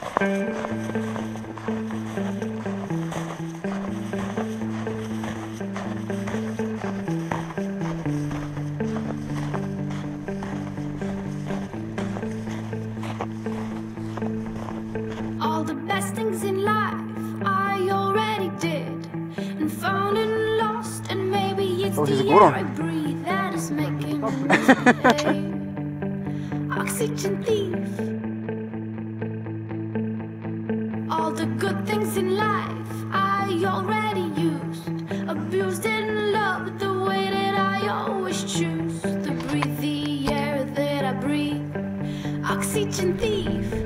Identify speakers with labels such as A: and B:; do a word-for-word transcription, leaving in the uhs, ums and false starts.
A: All the best things in life I already did, and found and lost, and maybe it's
B: Oh, he's
A: the
B: a good
A: air
B: one.
A: I breathe that is making me misbehave. Oxygen thief. All the good things in life I already used, abused and loved the way that I always choose to breathe the air that I breathe. Oxygen thief.